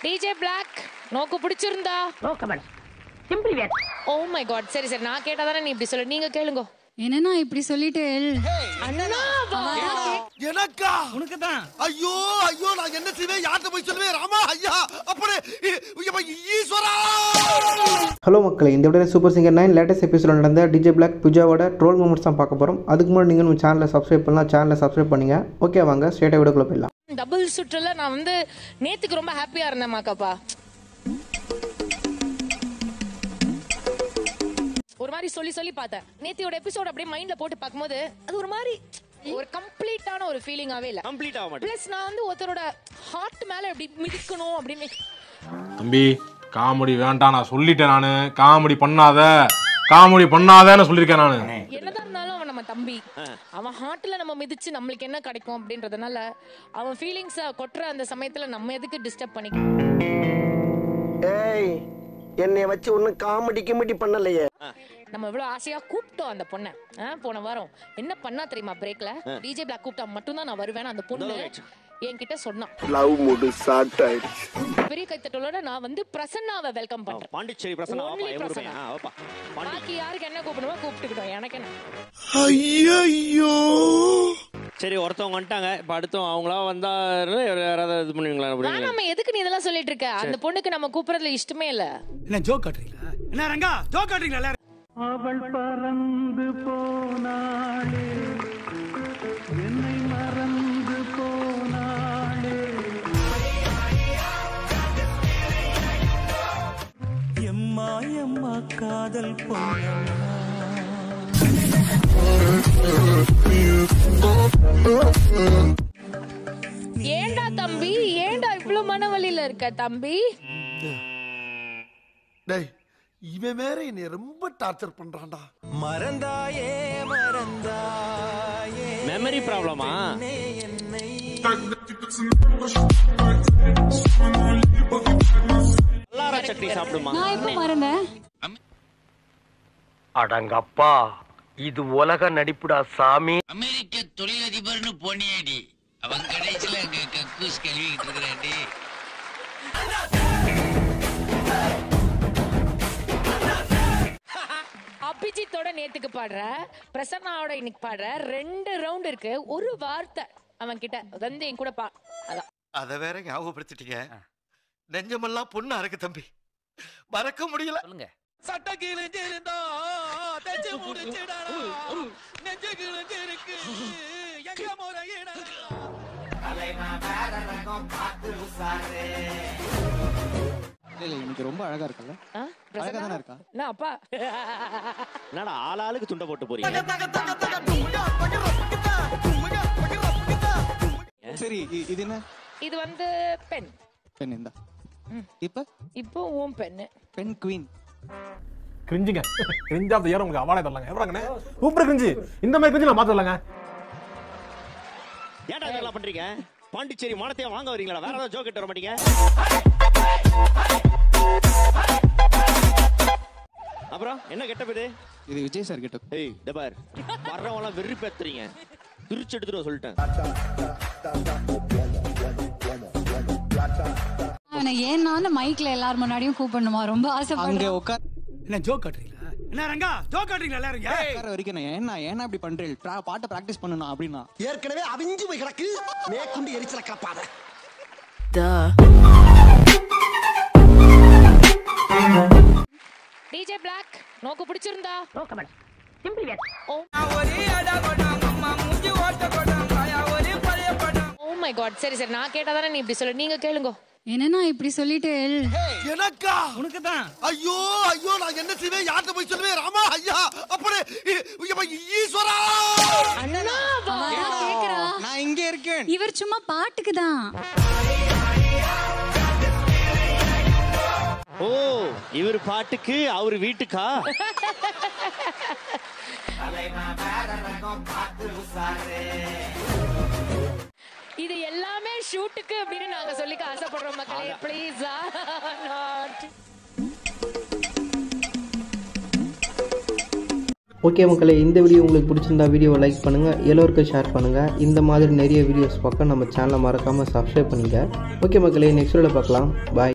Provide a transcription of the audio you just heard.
DJ Black நோக்கு பிடிச்சிருந்தா no comment simply wait. Oh my god. சரி சரி, நான் கேட்டாதானே நீ இப்படி சொல்ல. நீங்க கேளுங்க. என்னன்னா இப்படி சொல்லிட்டு எனக்கா உனக்கு தான். ஐயோ ஐயோ, நான் என்ன செய்வேன், யார்கிட்ட போய் சொல்லுவேன்? ராமா ஐயா, அப்படியே ஈஸ்வரா. ஹலோ மக்களே, இந்த video Super Singer 9 latest episode நடந்த டிஜே பிளாக் பூஜாவோட ட்ரோல் மூமெண்ட்ஸ் தான் பார்க்க போகிறோம். அதுக்கு முன்னாடி நீங்கள் நம்ம சேனலை சப்ஸ்கிரைப் பண்ணலாம். சேனலை சப்ஸ்கிரைப் பண்ணிங்க. ஓகே, வாங்க ஸ்ட்ரெயிட்டாக வீடியோக்குள்ளே போயிடலாம். டபுள் சுற்றுல நான் வந்து நேத்துக்கு ரொம்ப ஹாப்பியா இருந்தேன் மாக்காப்பா. ஒரு மாதிரி சொல்லி சொல்லி பார்த்தேன். நேத்தியோட எபிசோட் அப்படியே மைண்ட்ல போட்டு பார்க்கும்போது அது ஒரு மாதிரி ஒரு கம்ப்ளீட்டான ஒரு ஃபீலிங்காவே இல்ல. கம்ப்ளீட் ஆக மாட்டேன். பிளஸ் நான் வந்து ஒருத்தரோட ஹார்ட் மேல எப்படி மிதிக்கணும் அப்படின்னு. தம்பி காமெடி வேண்டாம், நான் சொல்லிட்டேன். நானு காமெடி பண்ணாதேன்னு சொல்லியிருக்கேன். நானு என்னதான் இருந்தாலும் அவன் நம்ம தம்பி, அவன் ஹார்ட்ல நம்ம மிதிச்சு நம்மளுக்கு என்ன கிடைக்கும் அப்படின்றதுனால அவன் ஃபீலிங்ஸ கொட்டுற அந்த சமயத்துல நம்ம எதுக்கு டிஸ்டர்ப் பண்ணிக்கணும்? ஏய், என்னை வச்சு ஒன்னும் காமெடி கிமெடி பண்ணலையே. நம்ம இவ்வளவு ஆசையா கூப்பிட்டோம் அந்த பொண்ணை. போன வாரம் என்ன பண்ணா தெரியுமா? பிரேக்ல டிஜே பிளாக் கூப்பிட்டா மட்டும்தான் நான் வருவேன். அந்த பொண்ணு என்கிட்ட சொன்னான். லவ் மூடு ஸ்டார்ட் ஆயிடுச்சு. பெரிய கைத்தட்டலோட நான் வந்து பிரசன்னாவை வெல்கம் பண்றேன். பாண்டிச்சேரி பிரசன்னா வாப்பா. பாக்கி யாருக்கு என்ன கூப்பிடுவோ கூப்பிட்டுக்கிட்டோம். எனக்கு என்ன. ஐயோ, சரி, ஒருத்தவங்க வந்துட்டாங்க. இப்ப அடுத்தவங்க அவங்களா வந்தா யாராவது இது பண்ணுவீங்களா? நம்ம எதுக்கு நீ இதெல்லாம் சொல்லிட்டு இருக்க? அந்த பொண்ணுக்கு நம்ம கூப்பிடுறதுல இஷ்டமே இல்ல. என்ன ஜோக் காட்டுறீங்களா? என்ன ரங்கா ஜோக் காட்டுறீங்களா? அவள் பறந்து போனாளே, என்னை மறந்து போனாளே. எம்மா எம்மா காதல் பொண்ணம்மா. ஏண்டா தம்பி, ஏண்டா இவ்வளவு மனவலியில இருக்க தம்பி? டேய், இவன் வேற என்னை ரொம்ப டார்ச்சர் பண்றான்டா. மறந்தாயே மெமரி ப்ராப்ளமா? எல்லார சட்னி சாப்பிடுமா? நான் எப்ப மறந்தேன்? அடங்கப்பா, இது உலக நடிப்புடா சாமி. அமெரிக்க தொழிலதிபர்னு போனியாடி, அவன் கடைசியில கக்கூஸ் கழுவிக்கிட்டு இருக்கிறாண்டி. அபிஜித்தோட நேத்துக்கு பாடுற, பிரசன்னாவோட இன்னைக்கு பாடுற, 2 ரவுண்ட் இருக்கு. ஒரு வார்த்தை அவன் கிட்ட வந்து என் கூட அதான். அத வேற ஞாபகப்படுத்திட்டீங்க. நெஞ்சமெல்லாம் பொண்ணா இருக்கு தம்பி, மறக்க முடியல. சொல்லுங்க. சட்ட கிழிஞ்சிருந்தா தச்சு முடிச்சிடா, நெஞ்சு கிழிஞ்சிருக்கு எங்க முறையிடா. இன்னைக்கு ரொம்ப அழகா இருக்குல்ல? அழகா தானே இருக்கா? நான் அப்பா என்னடா ஆளாளுக்கு துண்டை போட்டு போறீங்க? சரி, இது என்ன? இது வந்து பென். பெண் இந்த இப்போ உன் பெண்ணு. பெண் குவீன். கிரிஞ்சுங்க, கிரிஞ்ச் ஆஃப் தி இயர் உங்களுக்கு அவார்டே தரலாங்க. எவ்வளவுங்கண்ணே சூப்பர் கிரிஞ்சு. இந்த மாதிரி கிரிஞ்சு நான் மாத்தலாங்க. ஏன்டா இதெல்லாம் பண்றீங்க? பாண்டிச்சேரி மானத்தையா வாங்க வரீங்களா? வேற ஏதாவது ஜோக் வர மாட்டீங்க? அப்புறம் என்ன கெட்டப் இது? இது விஜய் சார் கெட்டப். ஏய் டபார், வர்றவங்க எல்லாம் வெறி பேத்துறீங்க. பிரிச்சு எடுத்துட்டு சொல்லிட்டேன். அவனை ஏன்னா மைக்ல எல்லாரும் முன்னாடியும் கூப்பிடணுமா? ரொம்ப ஆசைப்படுறேன். அங்க உட்கார். என்ன ஜோக் காட்டுறீங்களா? என்ன ரங்கா ஜோக் காட்டுறீங்களா? எல்லாரும் உட்கார வரைக்கும் ஏன்னா இப்படி பண்றீங்க? பாட்டை பிராக்டிஸ் பண்ணணும் அப்படின்னா ஏற்கனவே அவிஞ்சு போய் கிடக்கு, மேற்கொண்டு எரிச்சல கிளப்பாத. டிஜே பிளாக் நோக்கு பிடிச்சிருந்தா no comment simply wait. Oh my god. சரி சரி, நான் கேட்டாதானே நீ இப்படி சொல்ல. நீங்க கேளுங்க. என்னன்னா இப்படி சொல்லிட்டு எனக்கா உனக்கு தான். ஐயோ ஐயோ, நான் என்ன செய்வேன், யார்கிட்ட போய் சொல்லுவேன்? ராமா ஐயா, அப்படியே ஈஸ்வரா. நான் இங்க இருக்கேன். இவர் சும்மா பாட்டுக்கு தான். ஓ, இவர் பாட்டுக்கு அவர் வீட்டுக்கா? இது எல்லாமே ஷூட்டுக்கு அப்படின்னு நாங்க சொல்லிக்க ஆசைப்படுறோம் மக்களே. ப்ளீஸ். ஓகே மக்களே, இந்த வீடியோ உங்களுக்கு பிடிச்சிருந்தா வீடியோவை லைக் பண்ணுங்கள், எல்லோருக்கும் ஷேர் பண்ணுங்கள். இந்த மாதிரி நிறைய வீடியோஸ் பார்க்க நம்ம சேனலை மறக்காமல் சப்ஸ்கிரைப் பண்ணிங்க. ஓகே மக்களே, நெக்ஸ்ட் வீடியோவில் பார்க்கலாம். பாய்.